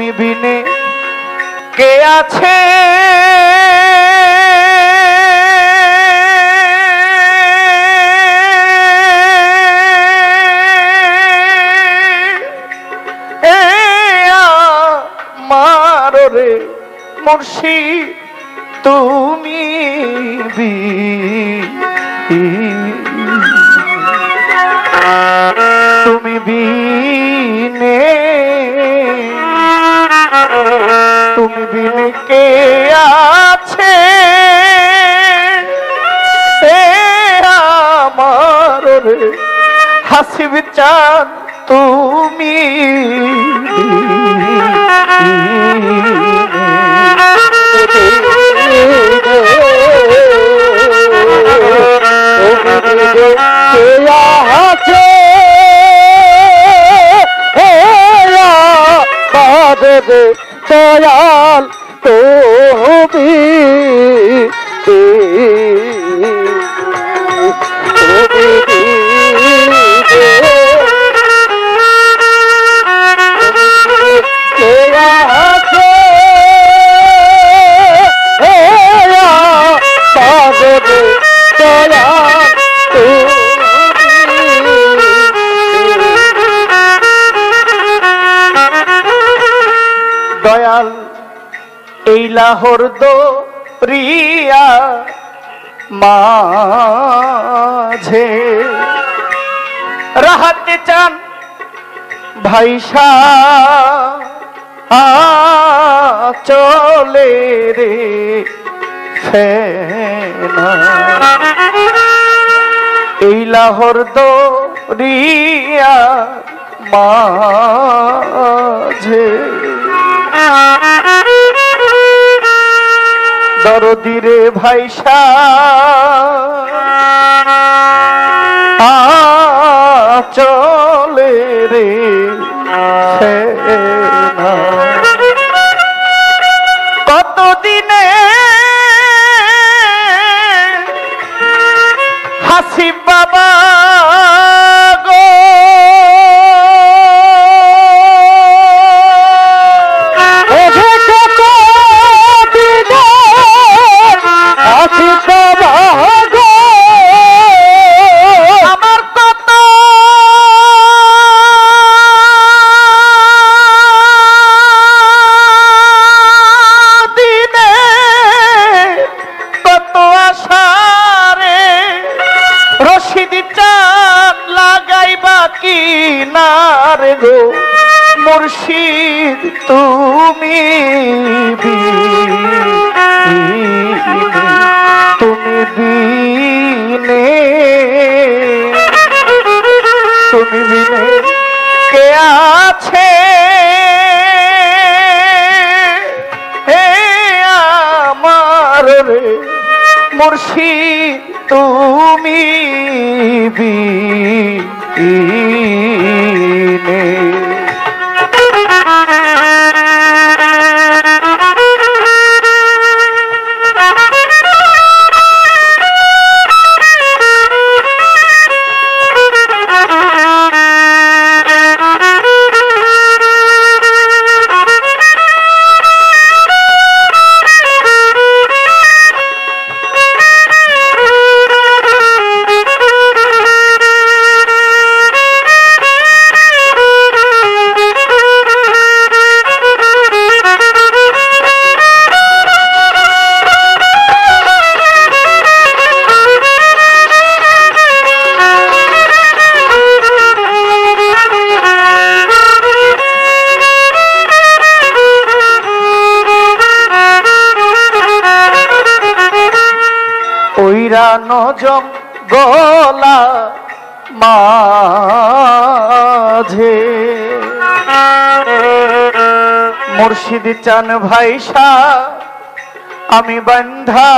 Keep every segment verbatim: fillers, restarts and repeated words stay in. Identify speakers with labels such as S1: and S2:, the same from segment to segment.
S1: বিনে কে আছে মুর্শিদ তুমি তুমি বিনে তুমি বিনে কে আছে আমার রে হাসিব চান তুমি
S2: দয়াল তুমি
S1: দয়াল এই লাহোর দরিয়া মাঝে রাহাতে চান ভাইসা চলে রে ফেনা এই লাহোর দরিয়া মাঝে দরদিরে ভাইসা চলে রে কতদিনে হাসিব বাবা গো কিনারে গো মুর্শিদ তুমি তুমি বিনে তুমি বিনে কে আছে হে আমার রে মুর্শিদ তুমি বিনে জঙ্গলা মাঝে মুর্শিদ চান ভাইসা আমি বান্ধা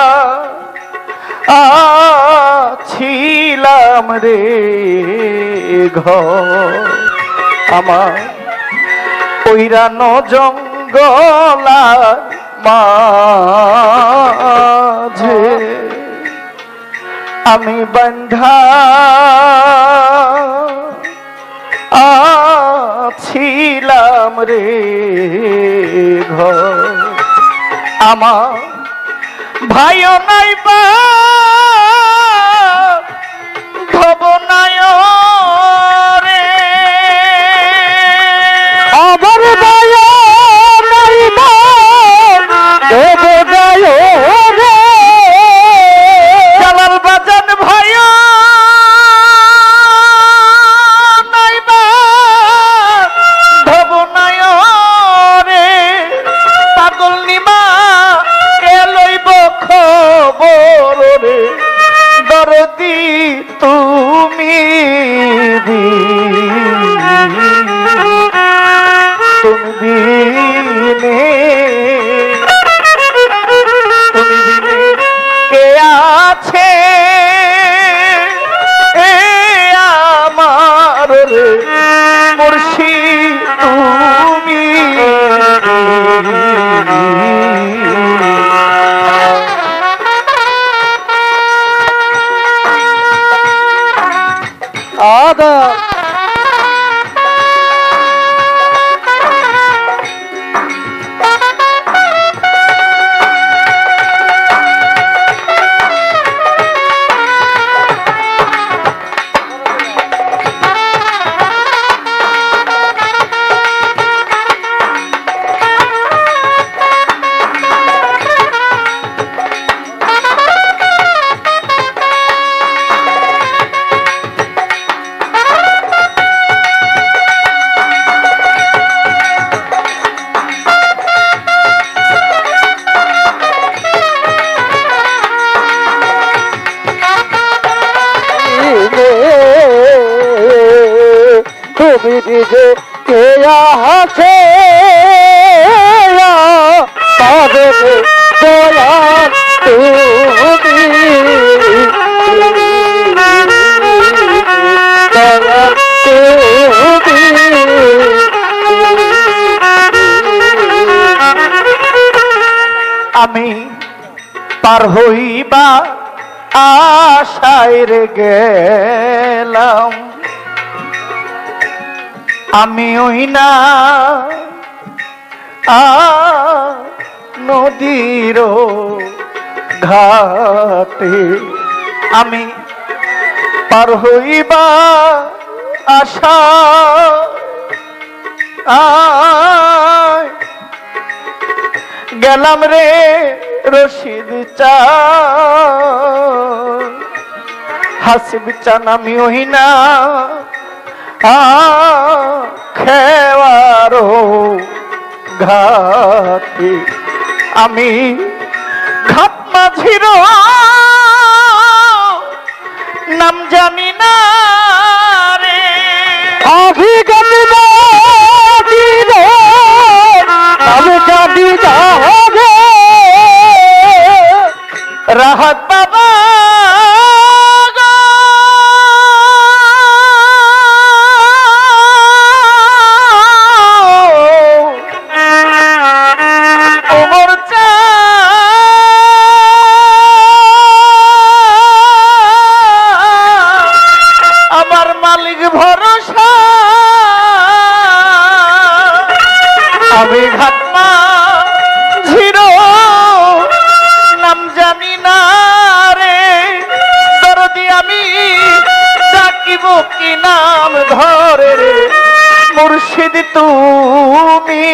S1: ছিলাম রে ঘর আমার ওইরানো জঙ্গলা মাঝে আমি বান্ধা ছিলাম রে ঘর আমার ভাইও নাই বা ভবনায় রে
S2: আমার দয়া নাই মা দেব দয় রে
S1: জালাল বাজান ভাইও নাই বা ভবনায় রে পাগল নিমা কে লইব খবর রে দরদি তুমি তুমি দিনে তুমি দিনে কে আছে এ আমার রে মুর্শিদ তুমি
S2: আদা তুমি নিজে কে আছে তবে দয়া তুমি দয়া তুমি
S1: আমি পার হইবা আশায় রে গেলাম আমি ওই না আ নদীর ঘাটে আমি পার হইবা আশা আয় গেলাম রে রশিদ চা হাসিব চান আমি ওই না খেওয়ারো ঘাটে আমি ঘাট মাঝির নাম জানি না রে
S2: অভিজ্ঞতা আমি জানি যাবে
S1: রাহাত বাবা আমি ঘাটমা ঝিরো নাম জানি না রে দরদি আমি ডাকিব কি নাম ধরে রে মুর্শিদ তুমি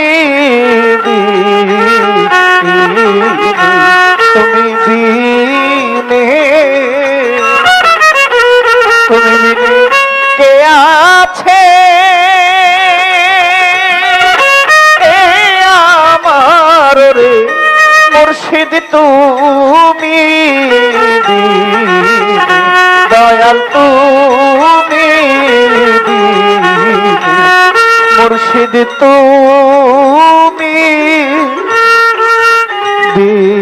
S1: তুমি দিনে তুমি দিনে কে আছে রে মুর্শিদ তুমি দয়াল তুমি মুর্শিদ তুমি